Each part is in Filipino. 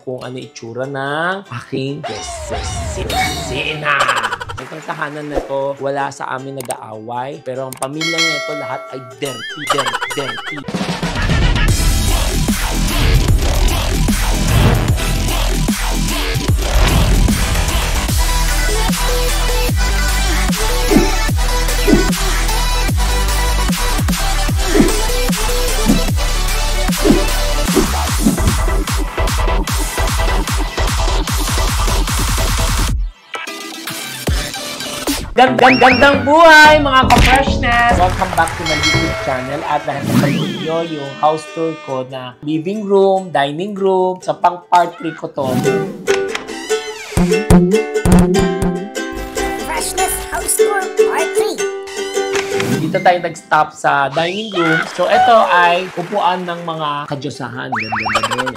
kung ano itsura ng aking kusina. Itong tahanan na to, wala sa amin nag-aaway. Pero ang pamilya nito, lahat ay dirty. Gandang buhay mga ka-freshness! Welcome back to my YouTube channel at dahil sa video yung house tour ko na living room, dining room, sa pang part 3 ko to. Freshness house tour part 3. Dito tayo nag-stop sa dining room. So ito ay upuan ng mga kadyosahan. Ganda.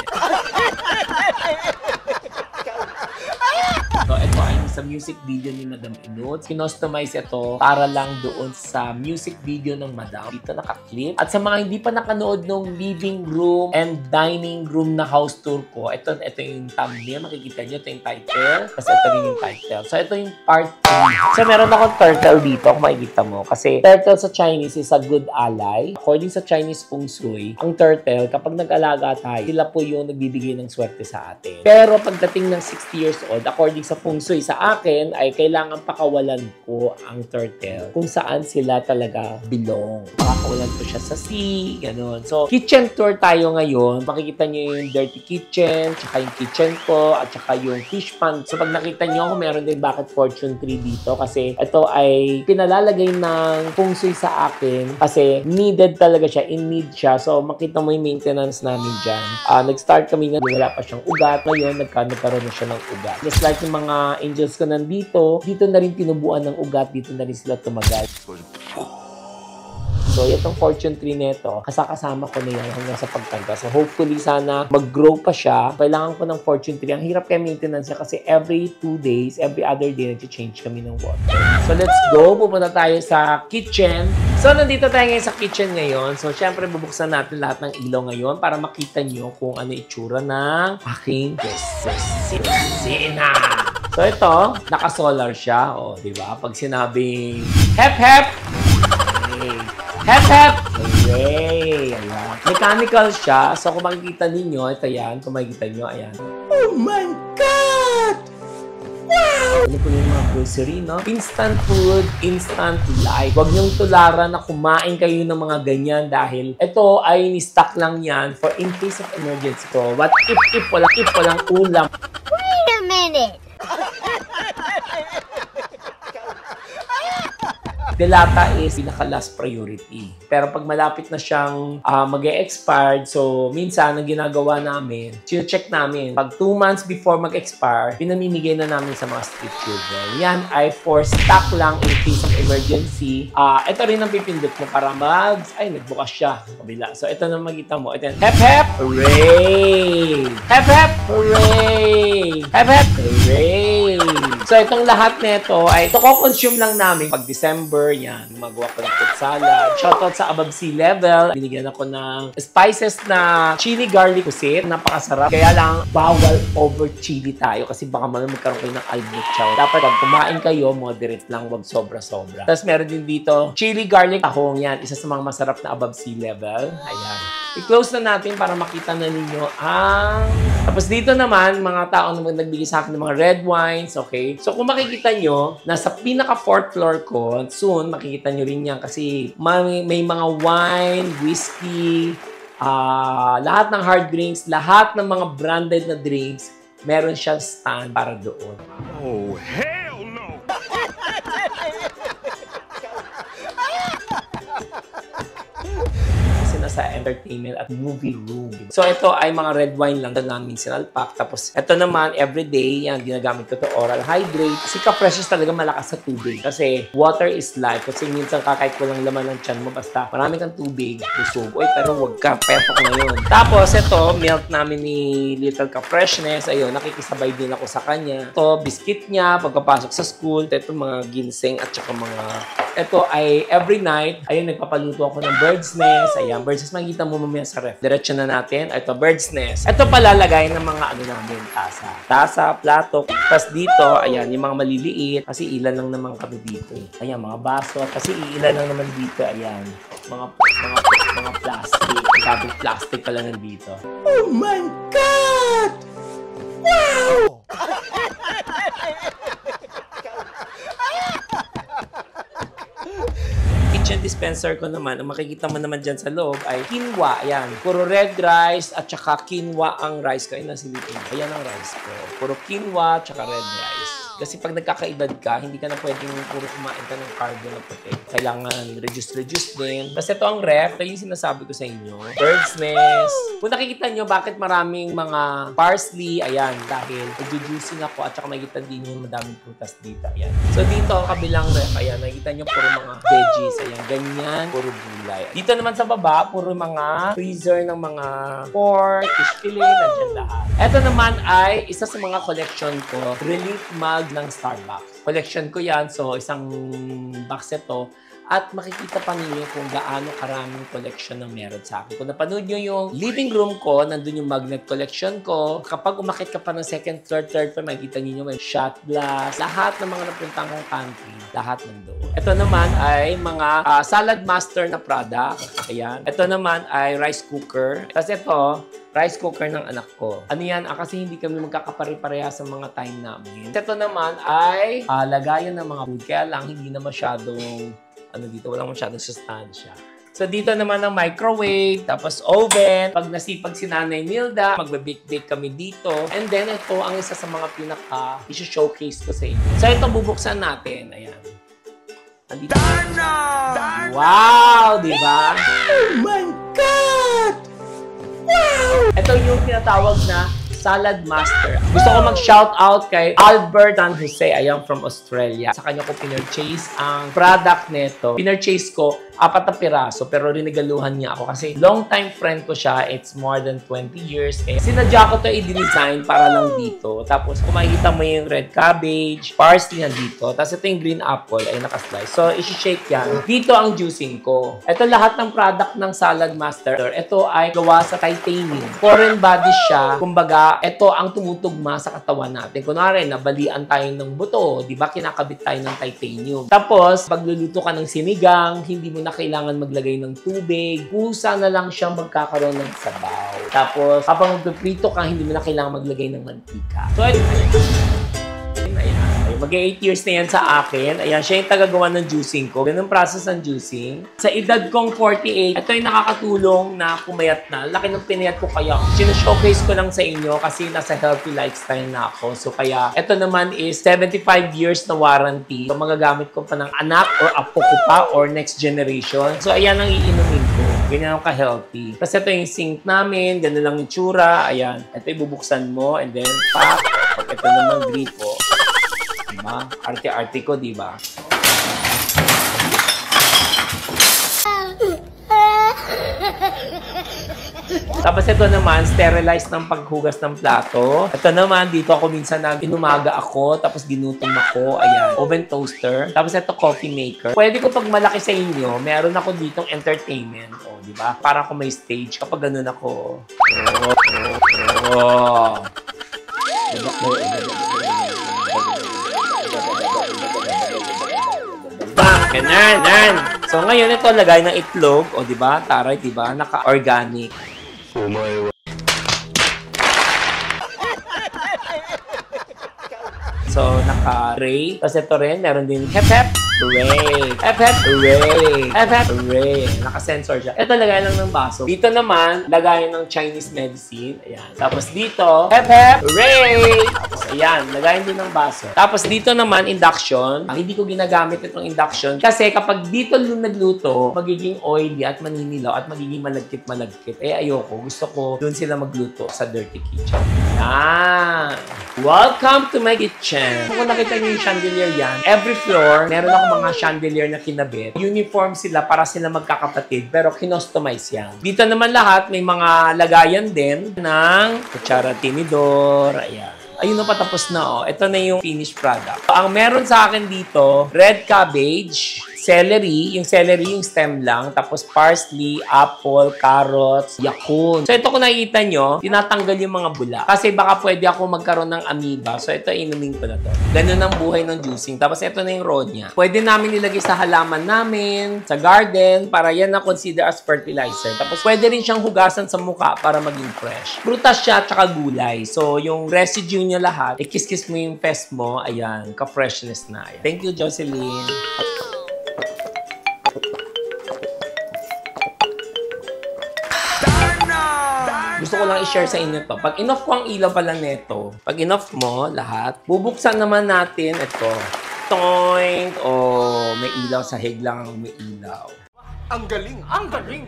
So, ito ay sa music video ni Madam Inots. Kinostomize ito para lang doon sa music video ng Madam. Dito naka-clip. At sa mga hindi pa nakanood ng living room and dining room na house tour ko, ito yung thumbnail. Makikita nyo, ito yung title. Kasi ito rin yung title. So, ito yung part 3. So, meron akong turtle dito, kung makikita mo. Kasi turtle sa Chinese is a good ally. According sa Chinese Feng Shui, ang turtle, kapag nag-alaga tayo, sila po yung nagbibigay ng swerte sa atin. Pero pagdating ng 60 years old, according sa Feng Shui, sa akin ay kailangan pakawalan ko ang turtle kung saan sila talaga belong. Pakakawalan ko siya sa sea, gano'n. So, kitchen tour tayo ngayon. Makikita nyo yung dirty kitchen, tsaka yung kitchen ko, at tsaka yung fish pan. So, pag nakita nyo, meron din bakit fortune 3 dito kasi ito ay pinalalagay ng Feng Shui sa akin kasi needed talaga siya, in need siya. So, makita mo yung maintenance namin dyan. Nag-start kami na wala pa siyang ugat. Ngayon, nagkaroon na siya ng ugat. Just like yung mga angels ko nandito, dito na rin tinubuan ng ugat, dito na rin sila tumagal. So, itong fortune 3 nito, kasama ko na yan hanggang sa pagtanda. So, hopefully, sana mag-grow pa siya. Kailangan ko ng fortune 3. Ang hirap kaya maintenance siya kasi every 2 days, every other day, nag-change kami ng water. So, let's go. Pupunta tayo sa kitchen. So, nandito tayo ngayon sa kitchen ngayon. So, syempre, bubuksan natin lahat ng ilaw ngayon para makita nyo kung ano itsura ng aking kusina. So, ito, naka-solar siya. O, diba? Pag sinabing, hep! Okay. Hep! Hooray! Ayan. Mechanical siya. So, kung makikita ninyo, ito yan. Kung makikita nyo, ayan. Oh my God! Wow! Ano po yung mga grocery, no? Instant food, instant life. Huwag niyong tularan na kumain kayo ng mga ganyan dahil ito ay ni-stock lang yan for in case of emergency ko. What if walang ulam? Wait a minute. Delata is pinaka-last priority. Pero pag malapit na siyang mag-e-expired, so minsan, ang ginagawa namin, check namin. Pag 2 months before mag-expire, pinamimigay na namin sa mga street children. Yan ay for stock lang in case of emergency. Ito rin ang pipindot mo para ay, nagbukas siya. Kabila. So, ito na makita mo. Ito yan. Hep! Hooray! Hep! Hooray! Hep! Hooray! So, itong lahat nito ay ito ko-consume lang namin pag December. Yan, magawa ko ng fruit salad. Shoutout sa Above Sea Level. Binigyan ako ng spices na chili garlic kusit. Napakasarap. Kaya lang, bawal over chili tayo kasi baka magkaroon kayo ng albuchaw. Dapat pag kumain kayo, moderate lang, wag sobra-sobra. Tapos meron din dito, chili garlic tahong. Yan, isa sa mga masarap na Above Sea Level. Ayan. I-close na natin para makita na ninyo ang... Tapos dito naman, mga tao na nagbigay sa akin ng mga red wines, okay? So kung makikita nyo, nasa pinaka 4th floor ko, soon makikita nyo rin yan kasi may mga wine, whiskey, lahat ng hard drinks, lahat ng mga branded na drinks, meron siyang stand para doon. Oh, hell no! Sa entertainment at movie room. So, ito ay mga red wine lang na namin sinalpak. Tapos, ito naman, everyday, yan, ginagamit ko to oral hydrate. Kasi ka-precious talaga malakas sa tubig. Kasi, water is life. Kasi minsan kakait ko lang laman ng tiyan mo. Basta, marami kang tubig. Busog. Uy, pero wag ka. Pepok ngayon. Tapos, ito, milk namin ni Little Ka-Freshness. Ayun, nakikisabay din ako sa kanya. Ito, biscuit niya, pagkapasok sa school. Ito, mga ginseng at saka mga ito ay every night, ayun, nagpapaluto ako ng bird's nest. Ayan, bird's nest, makikita mo mamaya sa ref. Diretso na natin. Ito, bird's nest. Ito palalagay ng mga ano namin, tasa, plato. Tapos dito, ayan, yung mga maliliit. Kasi ilan lang naman kami dito. Ayan, mga baso. Kasi ilan lang naman dito. Ayan, mga plastic. Sabing plastic pala nandito. Oh my God! Wow! Kitchen dispenser ko naman, ang makikita mo naman dyan sa loob ay quinoa. Ayan, puro red rice at saka quinoa ang rice ko. Ay, nasilipin. Ayan ang rice ko. Puro quinoa at saka red rice. Kasi pag nagkakaedad ka, hindi ka na pwedeng puro kumain ka ng carbo na puti. Kailangan reduce din. Kasi ito ang ref, ito yung sinasabi ko sa inyo. Bird's nest. Kung nakikita nyo bakit maraming mga parsley, ayan, dahil nag-juicing ako at saka makikita din yung madaming prutas dito. Ayan. So dito, kabilang ref, ayan, nakikita nyo puro mga veggies. Ayan, ganyan, puro gulay. Dito naman sa baba, puro mga freezer ng mga pork, fish fillet, nandiyan lahat. Ito naman ay isa sa mga collection ko, relief mug ng Starbucks. Collection ko yan, so isang box ito. At makikita pa ninyo kung gaano karaming collection ng meron sa akin. Kung napanood nyo yung living room ko, nandun yung magnet collection ko. Kapag umakit ka pa ng second, third floor, makikita niyo may shot glass. Lahat ng mga napuntang kong pantry, lahat nandoon. Ito naman ay mga salad master na product. Ayan. Ito naman ay rice cooker. Tapos ito, rice cooker ng anak ko. Ano yan? Kasi hindi kami magkakapare-pareha sa mga time namin. Ito naman ay lagayan ng mga food. Kaya lang, hindi na masyadong dito, walang masyadong sustansya. So, dito naman ang microwave, tapos oven. Pag nasipag si Nanay Nilda, magbe-bake-bake kami dito. And then, ito ang isa sa mga pinaka-showcase ko sa inyo. So, ito bubuksan natin. Ayan. Andito. Wow! Diba? Oh my God! Wow! Ito yung tinatawag na Salad Master. Gusto ko mag-shoutout kay Albert San Jose. Ayan, from Australia. Sa kanya ko pinurchase ang product nito. Pinurchase ko 4 na piraso, pero rinigaluhan niya ako kasi long time friend ko siya. It's more than 20 years. Sinadya ko to i-design para lang dito. Tapos, kung makikita mo yung red cabbage, parsley na dito. Tapos, ito yung green apple ay nakaslice. So, isi-shake yan. Dito ang juicing ko. Ito lahat ng product ng Salad Master. Ito ay gawa sa titanium. Foreign body siya. Kumbaga, ito ang tumutugma sa katawan natin. Kunwari, nabalian tayo ng buto. Diba? Kinakabit tayo ng titanium. Tapos, pagluluto ka ng sinigang, hindi mo na kailangan maglagay ng tubig. Kusa na lang siyang magkakaroon ng sabaw. Tapos, kapag magpiprito ka, hindi mo na kailangan maglagay ng mantika. So, mag-8 years na yan sa akin. Ayan, siya yung tagagawa ng juicing ko. Ganun process ng juicing. Sa edad kong 48, ito yung nakakatulong na pumayat na. Laki ng pinayat ko kaya. Sino-showcase ko lang sa inyo kasi nasa healthy lifestyle na ako. So kaya, ito naman is 75 years na warranty. So magagamit ko pa ng anak or apo ko pa or next generation. So ayan ang iinumin ko. Ganyan ako ka-healthy. Kasi ito yung sink namin. Ganun lang yung tsura. Ayan. Ito ibubuksan mo and then pop. Ito naman gripo. Diba? Arte-arte ko, diba? Tapos ito naman, sterilized ng paghugas ng plato. Ito naman, dito ako minsan inumaga ako, tapos ginutom ako. Ayan, oven toaster. Tapos ito, coffee maker. Pwede ko pag malaki sa inyo, meron ako ditong entertainment. O, diba? Para ako may stage. Kapag ganun ako. Ganun. So ngayon ito lagay ng itlog, o di ba? Taray, di ba? Naka-organic. So naka-tray. Tapos ito rin, meron din hep-hep. Hooray! Hep-hep! Hooray! Hep-hep! Hooray! Naka-sensor siya. Ito, lagay lang ng baso. Dito naman, lagayan ng Chinese medicine. Ayan. Tapos dito, hep-hep! Hooray! Tapos ayan, lagayan din ng baso. Tapos dito naman, induction. Hindi ko ginagamit itong induction kasi kapag dito nagluto, magiging oily at maninilaw at magiging malagkit-malagkit. Ayoko. Gusto ko doon sila magluto sa dirty kitchen. Ayan! Welcome to my kitchen! Kung nakita niyo yung chandelier yan, every floor, meron ako mga chandelier na kinabit. Uniform sila para sila magkakapatid, pero kinostomize yan. Dito naman lahat, may mga lagayan din ng kutsara, tinidor, ayan. Ayun na, patapos na, oh. Ito na yung finished product. Ang meron sa akin dito, red cabbage, celery, yung stem lang, tapos parsley, apple, carrots, yakun. So ito kung nakikita nyo, tinatanggal yung mga bula. Kasi baka pwede ako magkaroon ng amoeba. So ito, inumin ko na to. Ganun ang buhay ng juicing. Tapos ito na yung raw niya. Pwede namin ilagay sa halaman namin, sa garden, para yan na consider as fertilizer. Tapos pwede rin siyang hugasan sa mukha para maging fresh. Prutas siya, tsaka gulay. So yung residue niya lahat, ikis-kis mo yung pest mo, ayan, ka-freshness na. Ayan. Thank you, Jocelyn. Gusto ko lang i-share sa inyo to. Pag in-off ko ang ilaw pala neto, pag in-off mo lahat, bubuksan naman natin ito. Toink! Oh, may ilaw sa hig lang ang may ilaw. Ang galing! Ang galing!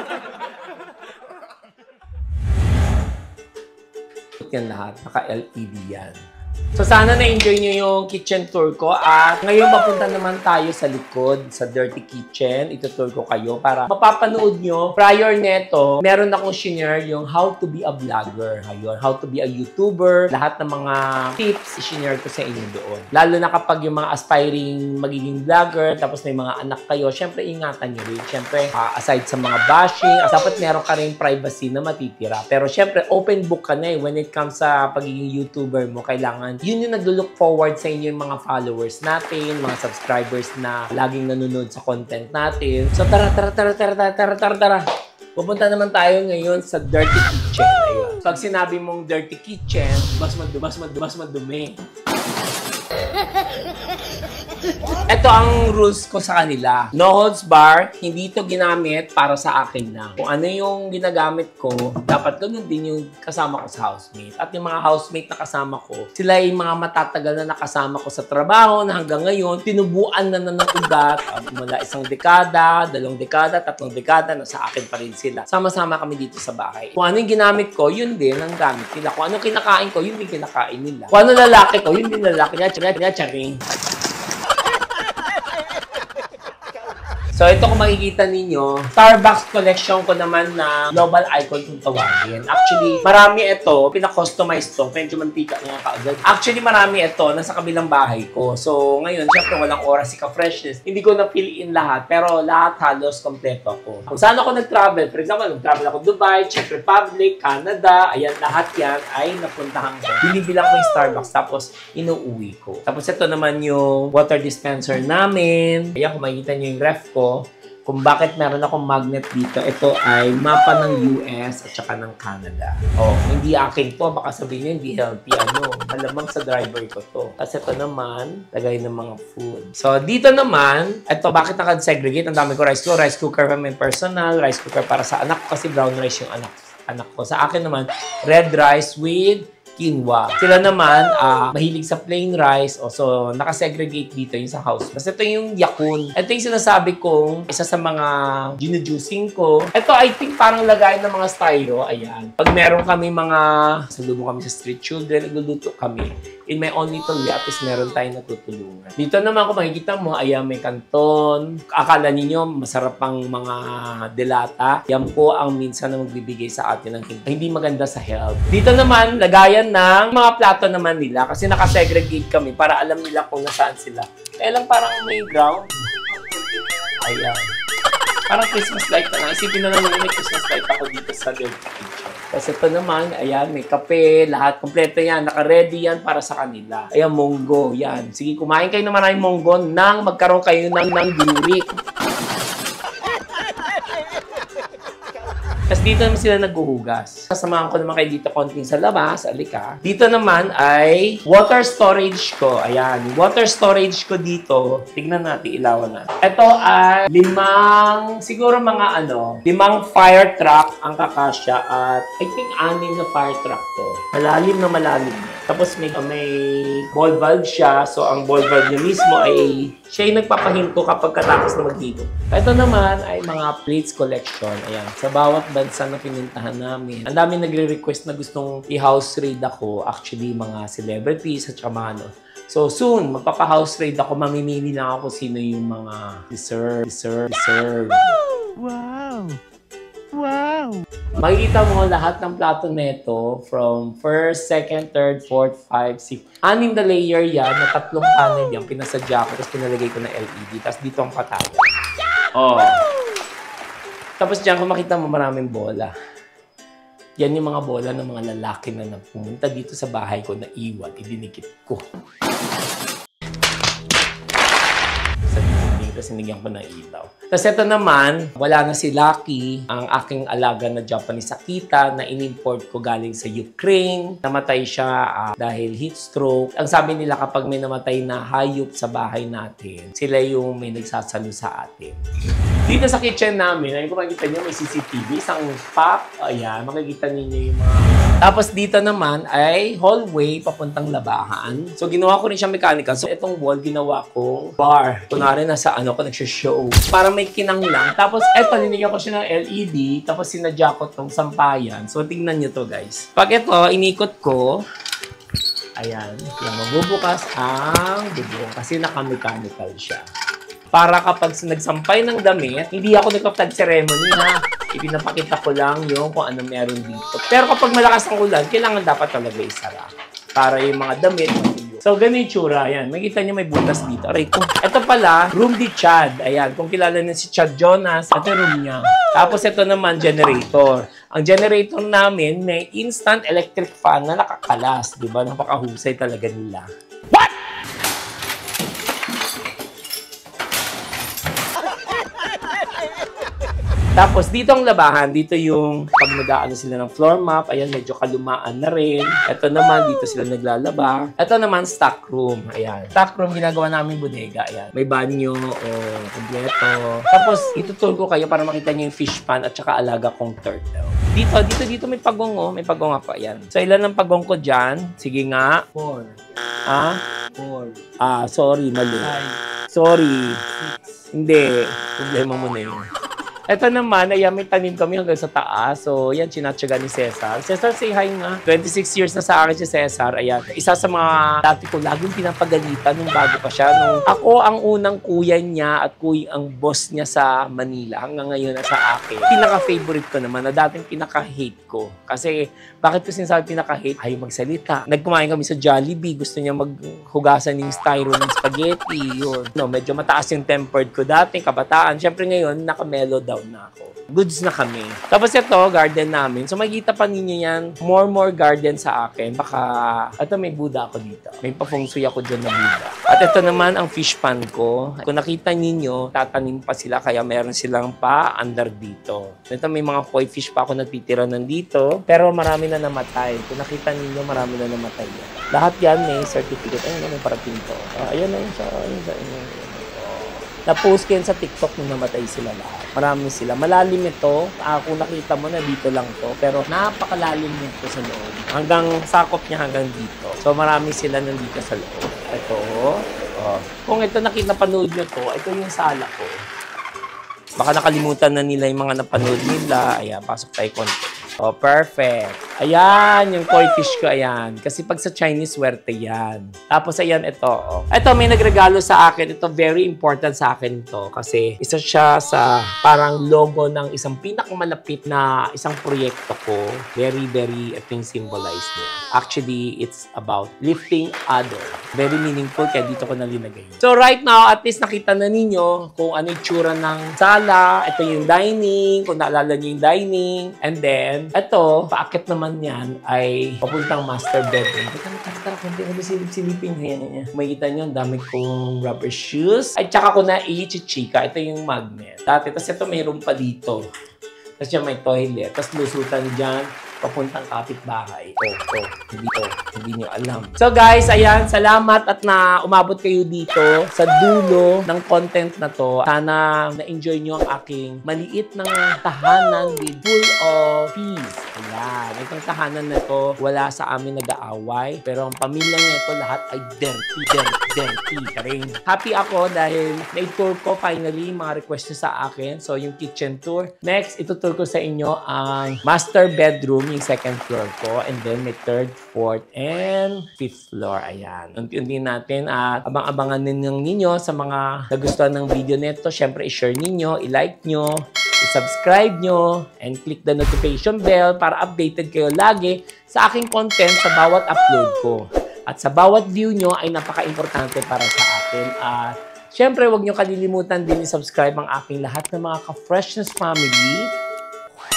Yan lahat, naka-LED yan. So sana na-enjoy nyo yung kitchen tour ko at ngayon papunta naman tayo sa likod, sa Dirty Kitchen. Itutour ko kayo para mapapanood nyo. Prior neto, meron akong share yung how to be a vlogger. Ayun, how to be a YouTuber. Lahat ng mga tips, i-share ko sa inyo doon. Lalo na kapag yung mga aspiring magiging vlogger, tapos may mga anak kayo, syempre ingatan nyo rin. Syempre, aside sa mga bashing, dapat meron ka rin privacy na matitira. Pero syempre, open book ka na eh. When it comes sa pagiging YouTuber mo, kailangan yun yung nag-look forward sa inyo yung mga followers natin, mga subscribers na laging nanonood sa content natin. So tara. Pupunta naman tayo ngayon sa Dirty Kitchen. Ayun. Pag sinabi mong Dirty Kitchen, mas madumi. Ito ang rules ko sa kanila. No holds bar, hindi ito ginamit para sa akin lang. Kung ano yung ginagamit ko, dapat ganun din yung kasama ko sa housemate. At yung mga housemate na kasama ko, sila yung mga matatagal na nakasama ko sa trabaho na hanggang ngayon, tinubuan na ng ugat. Mula 1 dekada, 2 dekada, 3 dekada, nasa akin pa rin sila. Sama-sama kami dito sa bahay. Kung ano yung ginamit ko, yun din ang gamit nila. Kung ano kinakain ko, yun din kinakain nila. Kung ano lalaki ko, yun din lalaki niya. Charing. So, ito kung makikita ninyo, Starbucks collection ko naman na global icon kung tawagin. Actually, marami ito. Pina-customize to. Medyo mantika nga kaagad. Actually, marami ito. Nasa kabilang bahay ko. So, ngayon, syempre, walang oras si ka-freshness. Hindi ko na-fill in lahat. Pero lahat halos kompleto ako. Kung saan ako nag-travel, for example, nag-travel ako Dubai, Czech Republic, Canada, ayan, lahat yan ay napuntahan ko. Binibilang ko yung Starbucks, tapos inuuwi ko. Tapos ito naman yung water dispenser namin. Ayan, kung makikita nyo yung ref ko, kung bakit meron akong magnet dito, ito ay mapa ng US at saka ng Canada. Oh, hindi akin to. Baka sabihin nyo, hindi healthy. Malamang sa driver ko to. Kasi ito naman, lagay ng mga food. So, dito naman, ito, bakit naka-segregate? Ang dami ko rice cooker for my personal, rice cooker para sa anak ko kasi brown rice yung anak ko. Sa akin naman, red rice with quinoa. Sila naman, mahilig sa plain rice. So, nakasegregate dito yung sa house. Kasi ito yung yakun. Ito yung sinasabi kong isa sa mga ginujuicing ko. Ito, I think, parang lagay ng mga styro. Ayan. Pag meron kami salubong kami sa street children, nagluluto kami. In my own little way, at least meron tayong natutulungan. Dito naman, kung makikita mo, ayan, may kanton. Akala ninyo, masarap pang mga delata. Yan po ang minsan na magbibigay sa atin ng hindi maganda sa health. Dito naman, lagayan ng mga plato naman nila kasi nakasegregate kami para alam nila kung nasaan sila. Kaya lang parang may ground. Ayan. Parang Christmas light na lang. Isipin na lang yun, may Christmas light ako dito sa Dirty Kitchen. Kasi ito naman, ayan, may kape, lahat kompleto yan. Naka-ready yan para sa kanila. Ayan, munggo, yan. Sige, kumain kayo ng maraming munggo nang magkaroon kayo ng duri. Tapos dito naman sila naghuhugas. Kasamahan ko naman kayo dito konting sa labas, alika. Dito naman ay water storage ko. Ayan, water storage ko dito. Tignan natin, ilawan natin. Ito ay 5 fire truck ang kakasya at I think 6 na fire truck to. Malalim na malalim. Tapos may ball valve siya. So ang ball valve niya mismo ay siya yung nagpapahinto kapag katapos na maghigop. Ito naman ay mga plates collection. Ayan, sa bawat bansa na pinuntahan namin. Ang dami nagre-request na gustong i-house raid ako. Actually, mga celebrities at saka mga ano. So soon, magpapa-house raid ako. Mamimili lang ako sino yung mga deserve. Wow! Wow! Makikita mo lahat ng plato neto from first, second, third, fourth, five, six. Anim na layer yan na 3 panel yan. Pinasadya ko, tapos pinalagay ko na LED. Tapos dito ang patayan. Oh. Tapos dyan, kung makita mo maraming bola. Yan yung mga bola ng mga lalaki na pumunta dito sa bahay ko na iwan. Idinikit ko. Tapos sinigyan ko ng ilaw. Tapos ito naman, wala na si Lucky, ang aking alaga na Japanese Akita na in-import ko galing sa Ukraine. Namatay siya dahil heat stroke. Ang sabi nila kapag may namatay na hayop sa bahay natin, sila yung may nagsasalo sa atin. Dito sa kitchen namin, ayun kung makikita nyo, may CCTV, isang pack. Ayan, makikita ninyo yung mga... Tapos dito naman ay hallway papuntang labahan. So ginawa ko rin siya mechanical. So itong wall ginawa ko bar. Kunwari nasa ano ko nagsho-show. Para may kinang lang. Tapos eto linigyan ko siya ng LED. Tapos sinadya ko tong sampayan. So tingnan nyo to guys. Pag ito inikot ko, ayan, yung magbubukas ang bubong kasi naka-mechanical siya. Para kapag nagsampay ng damit, hindi ako nagpa-flag ceremony na ipinapakita ko lang yung kung ano meron dito. Pero kapag malakas ang ulan, kailangan dapat talaga isara. Para yung mga damit matuyo. So, ganun yung tsura. Ayan. Makikita niyo may butas dito. Aray ko. Ito pala, room ni Chad. Ayan. Kung kilala niyo si Chad Jonas, ito room niya. Tapos ito naman, generator. Ang generator namin, may instant electric fan na nakakalas. Diba? Napakahusay talaga nila. What? Tapos dito ang labahan, dito yung pag nag-aano sila ng floor map, ayan medyo kalumaan na rin. Ito naman, dito sila naglalaba. Ito naman, stock room. Ayan. Stock room, ginagawa namin bodega. Ayan. May banyo o kompleto. Tapos, itutur ko kayo para makita niyo yung fish pan at saka alaga kong turtle. Dito may pagong oh. May pagong ako. Ayan. So, ilan ang pagong ko dyan? Sige nga. 4. Ah? 4. Sorry. Mali. 5. Sorry. 6. Hindi. Problema mo na yun. Ito naman, ayan, may tanim kami hanggang sa taas. So, yan, chinatsaga ni Cesar. Cesar, say hi nga. 26 years na sa akin si Cesar. Ayan, isa sa mga dati ko laging pinapagalitan nung bago pa siya. Nung ako ang unang kuya niya at ang boss niya sa Manila. Hanggang ngayon na sa akin. Pinaka-favorite ko naman na dating pinaka-hate ko. Kasi, bakit ko sinasabi pinaka-hate? Ayaw magsalita. Nagkumain kami sa Jollibee. Gusto niya maghugasan yung styro ng spaghetti. Yun. No, medyo mataas yung tempered ko dati, kabataan. Siyempre ngayon, naka-mellow down na ako. Goods na kami. Tapos ito, garden namin. So makikita pa ninyo yan, more garden sa akin. Baka, ito may Buddha ako dito. May pa-feng shui ako dyan na Buddha. At ito naman ang fish pan ko. Kung nakita ninyo, tatanim pa sila kaya meron silang pa-under dito. Ito may mga koi fish pa ako natitira nandito. Pero marami na namatay. Kung nakita ninyo, marami na namatay yan. Lahat yan may certificate. Ayun, may parating to. Ayan na yun sa inyo. Na-post ko yun sa TikTok nung namatay sila lahat. Marami sila. Malalim ito. Kung nakita mo na dito lang to. Pero napakalalim nito sa loob. Hanggang sakop niya hanggang dito. So marami sila nandito sa loob. Ito. Oh. Kung ito napanood nyo to, ito yung sala ko. Baka nakalimutan na nila yung mga napanood nila. Ayan, pasok tayo konti. Oh, perfect. Ayan, yung koi fish ko, ayan. Kasi pag sa Chinese, swerte yan. Tapos, ayan, ito. Oh. Ito, may nagregalo sa akin. Ito, very important sa akin to. Kasi isa siya sa parang logo ng isang pinakamalapit na isang proyekto ko. Very, ito yung symbolize niya. Actually, it's about lifting other. Very meaningful, kaya dito ko nalinagay. So, right now, at least nakita na ninyo kung ano yung tsura ng sala. Ito yung dining, kung naalala niyo yung dining. And then, ito, paakit naman yan ay papuntang master bedroom. Tara, kundi ko silipin niya. Makikita nyo, ang dami kong rubber shoes. At saka ko na i-chichika. Ito yung magnet. Dati, tapos ito mayroon pa dito. Tapos yan may toilet. Tapos lusutan dyan. Papuntang kapitbahay. Hindi nyo alam. So guys, ayan, salamat at na umabot kayo dito sa dulo ng content na to. Sana na-enjoy nyo ang aking maliit na tahanan with full of peace. Ayan, itong tahanan na to, wala sa amin nag-aaway. Pero ang pamilyang nito, lahat ay dirty ka rin. Happy ako dahil na-tour ko finally mga request nyo sa akin. So yung kitchen tour. Next, itutour ko sa inyo ang master bedroom, yung second floor ko. And then may third, fourth, and fifth floor. Ayan. Unti-unti natin at abang-abangan ninyo sa mga nagustuhan ng video nito. Siyempre, i-share ninyo, i-like nyo. I-subscribe nyo and click the notification bell para updated kayo lagi sa aking content sa bawat upload ko. At sa bawat view nyo ay napaka-importante para sa akin. At syempre, huwag nyo kalilimutan din i-subscribe ang aking lahat ng mga ka-Freshness family.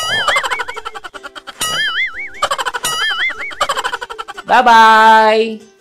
Bye-bye!